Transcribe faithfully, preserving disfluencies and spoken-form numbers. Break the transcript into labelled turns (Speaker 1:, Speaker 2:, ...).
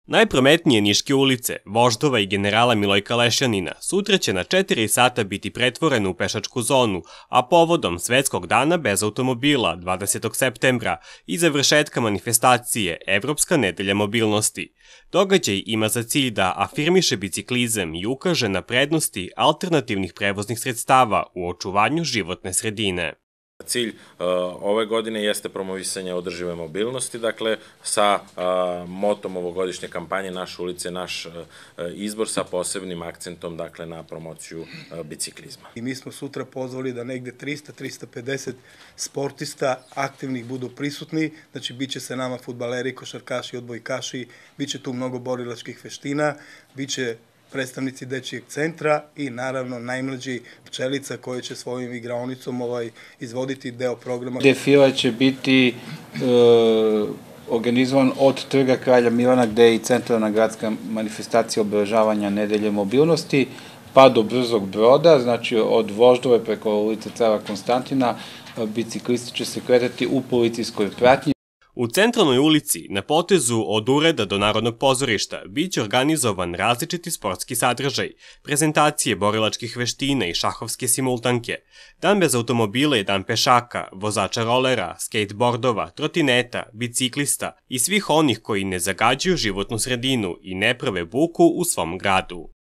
Speaker 1: Najprometnije niške ulice, Voždova i generala Milojka Lešjanina, sutra će na četiri sata biti pretvorene u pešačku zonu, a povodom Svetskog dana bez automobila dvadesetog septembra i završetka manifestacije Evropska nedelja mobilnosti. Događaj ima za cilj da afirmiše biciklizam i ukaže na prednosti alternativnih prevoznih sredstava u očuvanju životne sredine.
Speaker 2: Cilj ove godine jeste promovisanje održive mobilnosti, dakle sa motom ovogodišnje kampanje Naše ulice, naš izbor sa posebnim akcentom dakle na promociju biciklizma.
Speaker 3: I mi smo sutra pozvali da negde trista do trista pedeset sportista aktivnih budu prisutni, znači bit će se nama fudbaleri, košarkaši, odbojkaši, bit će tu mnogo borilačkih veština, bit će predstavnici dečijeg centra i naravno najmlađi pčelica koji će svojim igraonicom ovaj, izvoditi deo programa.
Speaker 4: Defila će biti e, organizovan od Trga Kralja Milana, gde je i centralna gradska manifestacija obeležavanja nedelje mobilnosti, pa do Brzog Broda, znači od Voždove preko ulice Cara Konstantina, biciklisti će se kretati u policijskoj pratnji.
Speaker 1: U centralnoj ulici, na potezu od Ureda do Narodnog pozorišta, bit će organizovan različiti sportski sadržaj, prezentacije borilačkih veština i šahovske simultanke, dan bez automobila i dan pešaka, vozača rolera, skateboardova, trotineta, biciklista i svih onih koji ne zagađuju životnu sredinu i ne prave buku u svom gradu.